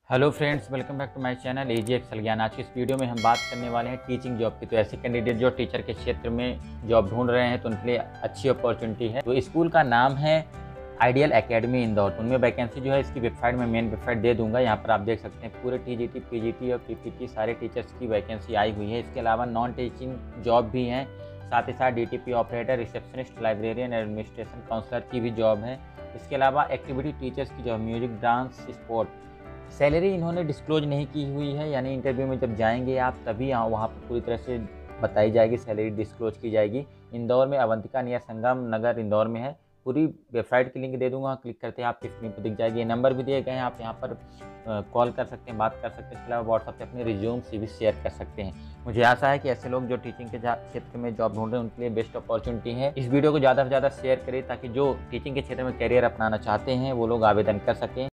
Hello friends, welcome back to my channel AG excel Gyan. आज की इस वीडियो में हम बात करने वाले हैं टीचिंग जॉब की। तो ऐसे कैंडिडेट जो टीचर के क्षेत्र में जॉब ढूंढ रहे हैं तो उनके लिए अच्छी अपॉर्चुनिटी है। तो स्कूल का नाम है आइडियल एकेडमी इंदौर। तो उनमें वैकेंसी जो है इसकी वेबसाइट में मेन वेबसाइट दे दूंगा। यहाँ पर आप देख सकते हैं पूरे टीजीटी, पीजीटी और पीपीटी सारे टीचर्स की वैकेंसी आई हुई है। इसके अलावा नॉन टीचिंग जॉब भी हैं, साथ ही साथ DTP operator, receptionist, librarian, administration counselor की भी जॉब है। इसके अलावा एक्टिविटी टीचर्स की job, music, dance, sport. Salary इन्होंने डिस्क्लोज नहीं की हुई है, यानी इंटरव्यू में जब जाएंगे आप तभी वहाँ पर पूरी तरह से बताई जाएगी, सैलरी डिस्क्लोज की जाएगी। इंदौर में अवंतिका नियर संगम नगर इंदौर में है। पूरी वेबसाइट की लिंक दे दूंगा, क्लिक करते हैं आपकी स्क्रीन पर दिख जाएगी। ये नंबर भी दिए गए हैं, आप यहाँ पर कॉल कर सकते हैं, बात कर सकते हैं। इसके अलावा व्हाट्सएप पे अपने रिज्यूम भी शेयर कर सकते हैं। मुझे आशा है कि ऐसे लोग जो टीचिंग के क्षेत्र में जॉब ढूंढ रहे हैं उनके लिए बेस्ट अपॉर्चुनिटी है। इस वीडियो को ज़्यादा से ज़्यादा शेयर करें ताकि जो टीचिंग के क्षेत्र में करियर अपनाना चाहते हैं वो लोग आवेदन कर सकें।